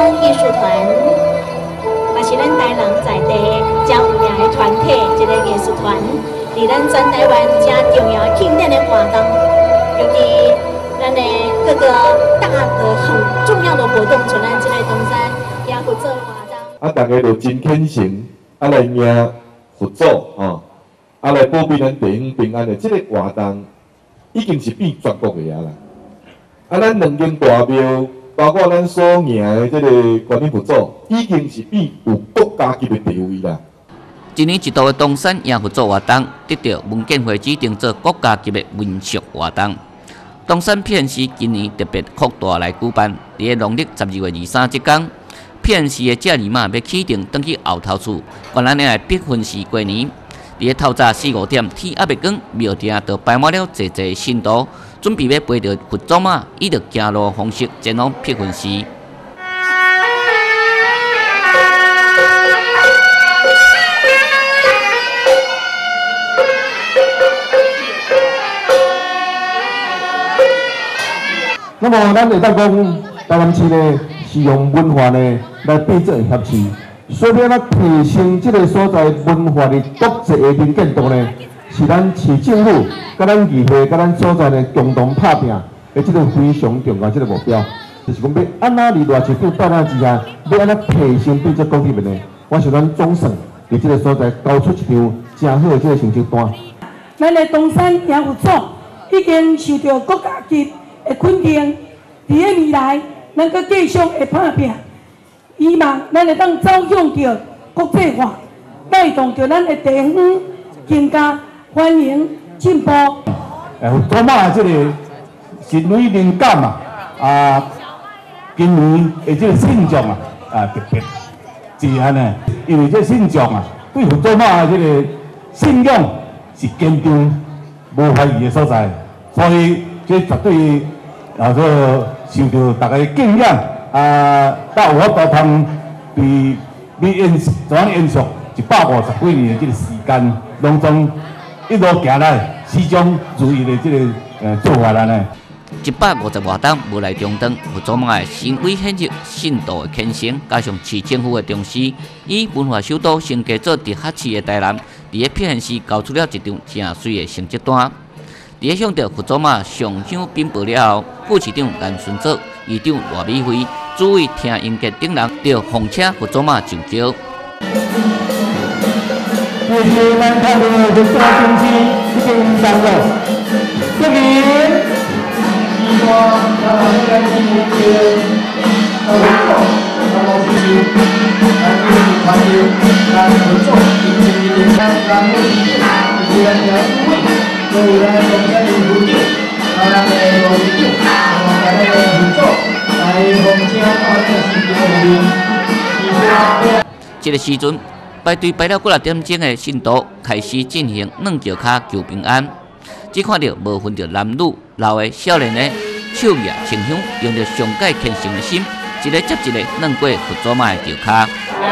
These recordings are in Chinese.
艺术团，也是咱台南在地真有名的团体，一个艺术团，伫咱全台湾真重要庆典的活动，尤其咱的各个大的很重要的活动，像咱这个东山也有做活动。 大家就真虔诚，来迎佛祖吼，来保庇咱地方平安的这个活动，已经是比全国的啦。咱两间大庙，包括咱所迎的这个观音佛祖，已经是比有国家级的地位啦。 一年一度的东山迎佛祖活动，得到文建会指定做国家级的民俗活动。东山片市今年特别扩大来举办，伫农历12月23这天，片市的正二马要启动登去后头厝，原来来必分时过年。伫透早4、5点，天还未光，庙埕就摆满了济济信徒，准备要陪着佛祖马，以着行路方式前往辟分寺。 那么，咱会当讲，台南市呢是用文化呢来对这协市，所以咱提升这个所在文化的国际的能见度呢，是咱市政府、甲咱议会、甲咱所在呢共同打拼的这个非常重要这个目标。就是讲要安怎伫偌一副带咱之下，要安怎提升对这国际面呢？我想咱总算伫这个所在交出一张真好的这个成绩单。 咱的东山迎佛祖已经受到国家级的肯定，伫个未来，咱阁继续会打拼，希望咱会当走向着国际化，带动着咱的地方更加繁荣进步。 佛祖马这个神威灵感今年的这个信众特别是安尼，因为这信众对佛祖马这个信仰是坚定无怀疑的所在，所以这绝对受到大家敬仰到有法度通怎样延续150几年的这个时间当中，一路行来，始终如一的这个做法来呢。 150活动无来中断，佛祖马的神威显著，信徒的虔诚，加上市政府的重视，以文化首都升级做直辖市的台南，伫个辟分寺交出了一张正水的成绩单。伫个向着佛祖马上香禀报了后，副市长蓝顺泽、议长赖美惠、诸位听音节等人，就奉请佛祖马上桥。 谢谢咱看到佛祖中心已经上路，这里。希望咱们今年的合作，团结，咱合作，咱们虽然要注意，虽然我们在努力，当然呢，我们就大家合作，来奉献到这个世界里面。 这个时阵，排队排了几点钟的信徒开始进行软脚卡求平安。只看到无分着男女、老的、少年的，手举清香，用着上界虔诚的心，一个接一个软过佛祖马的脚卡。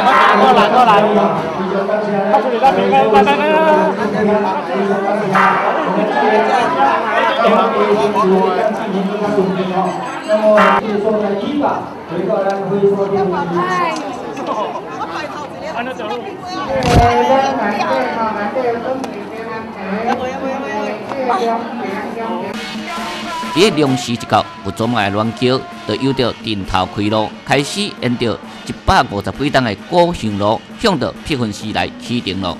伫个良时一到，佛祖马的銮桥就由着阵头开路，开始沿着150几栋的古巷路，向着辟分寺来启程了。